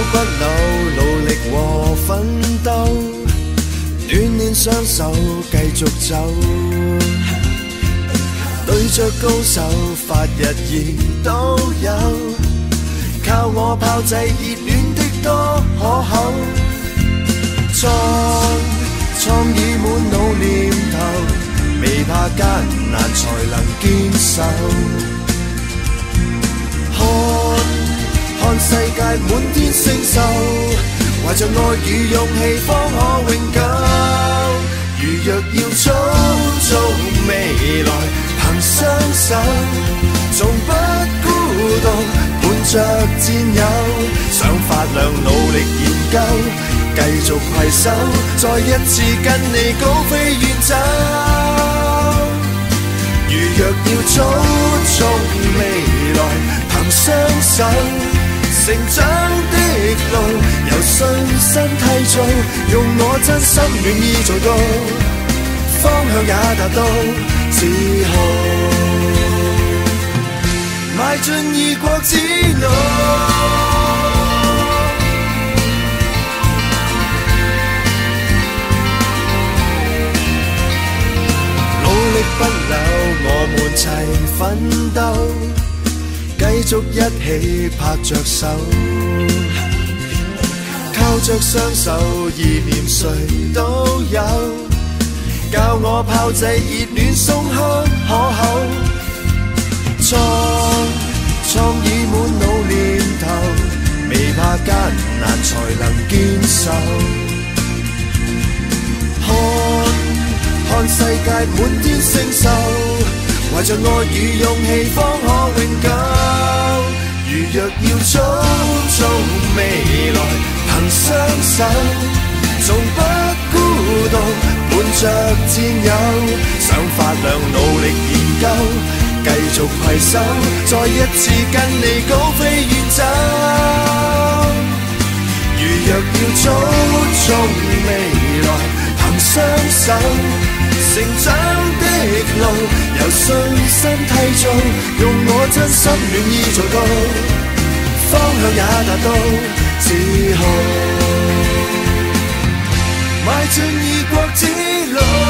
不朽，努力和奮鬥，鍛鍊雙手繼續走。對着高手發日熱都有，靠我炮製熱戀的多可口。創意滿腦念頭，未怕艱難才能堅守。看世界滿天星宿，懷着愛與勇氣方可永久。如若要創造未來，憑雙手，從不孤獨，伴着戰友，想發亮努力研究，繼續攜手，再一次跟你高飛遠走。如若要操縱未來，憑雙手，成長的路由信心締造，用我真心願意做到，方向也達到，自豪邁進異國之路。努力不朽，我們齊奮鬥，繼續一起拍着手，靠着雙手，意念誰都有，教我炮製熱戀鬆開可口。創意滿腦念頭，未怕艱難才能堅守。看世界滿天星宿，懷着愛與勇氣方可永久。如若要操縱未來，憑雙手，從不孤獨，伴着戰友，想發亮努力研究，繼續攜手，再一次跟你高飛遠走。如若要操縱未來，憑雙手，成長的路由信心締造，用我真心願意做到，方向也達到，自豪邁進異國之路。